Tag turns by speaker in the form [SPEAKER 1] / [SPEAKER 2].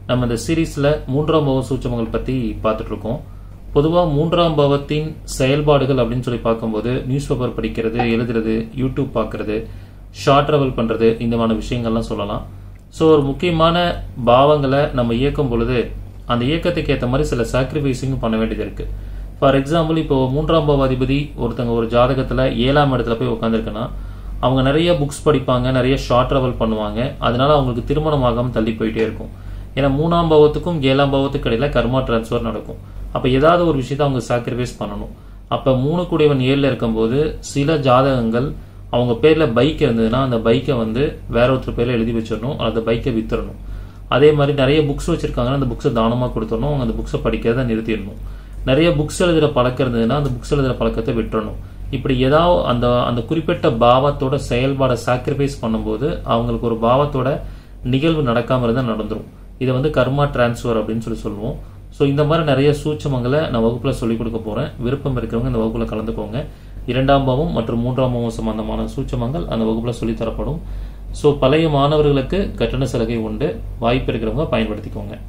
[SPEAKER 1] நம்ம இந்த சீரீஸ்ல மூன்றாம் பாவ சூட்சமங்கள் பத்தி பார்த்துட்டு இருக்கோம். பொதுவா மூன்றாம் பாவத்தின் செயல்பாடுகள் அப்படின்னு சொல்லி பார்க்கும்போது நியூஸ் பேப்பர் படிக்கிறது, எழுதுறது, யூடியூப் பார்க்கறது, ஷார்ட் டிராவல் பண்றது, இந்த மாதிரி விஷயங்கள்லாம் சொல்லலாம். ஸோ ஒரு முக்கியமான பாவங்களை நம்ம இயக்கும் பொழுது அந்த இயக்கத்துக்கு ஏற்ற மாதிரி சில சாக்ரிஃபைஸிங் பண்ண வேண்டியது இருக்கு. ஃபார் எக்ஸாம்பிள், இப்போ மூன்றாம் பாவ அதிபதி ஒருத்தங்க ஒரு ஜாதகத்துல 7ஆம் இடத்துல போய் உட்காந்துருக்குன்னா அவங்க நிறைய புக்ஸ் படிப்பாங்க, நிறைய ஷார்ட் டிராவல் பண்ணுவாங்க. அதனால அவங்களுக்கு திருமணமாகாம தள்ளி போயிட்டே இருக்கும். ஏன்னா 3ஆம் பாவத்துக்கும் 7ஆம் பாவத்துக்கு இடையில கர்மா டிரான்ஸ்ஃபர் நடக்கும். அப்ப ஏதாவது ஒரு விஷயத்தை அவங்க சாக்ரிஃபைஸ் பண்ணணும். அப்ப 3 கூடியவன் 7ல இருக்கும்போது சில ஜாதகங்கள் அவங்க பேர்ல பைக் இருந்ததுன்னா அந்த பைக்கை வேற ஒருத்தர் பேர்ல எழுதி வச்சிடணும், அந்த பைக்கை வித்துறணும். அதே மாதிரி நிறைய புக்ஸ் வச்சிருக்காங்கன்னா அந்த புக்ஸை தானமா கொடுத்துடணும், அவங்க அந்த புக்ஸை படிக்கிறத நிறுத்திடணும். நிறைய புக்ஸ் எழுதுற பழக்கம் இருந்ததுன்னா அந்த புக்ஸ் எழுதுற பழக்கத்தை விட்டுறணும். இப்படி ஏதாவது அந்த குறிப்பிட்ட பாவத்தோட செயல்பாடை சாக்ரிஃபைஸ் பண்ணும்போது அவங்களுக்கு ஒரு பாவத்தோட நிகழ்வு நடக்காம இருந்தா நடந்துரும். இதை கர்மா டிரான்ஸ்ஃபர் அப்படின்னு சொல்லுவோம். ஸோ இந்த மாதிரி நிறைய சூட்சமங்களை நான் வகுப்புல சொல்லிக் கொடுக்க போறேன். விருப்பம் இருக்கிறவங்க இந்த வகுப்புல கலந்துக்கோங்க. 2ஆம் பாவம் மற்றும் 3ஆம் பாவம் சம்பந்தமான சூட்சமங்கள் அந்த வகுப்புல சொல்லித்தரப்படும். ஸோ பழைய மாணவர்களுக்கு கட்டண சலுகை உண்டு. வாய்ப்பு இருக்கிறவங்க பயன்படுத்திக்கோங்க.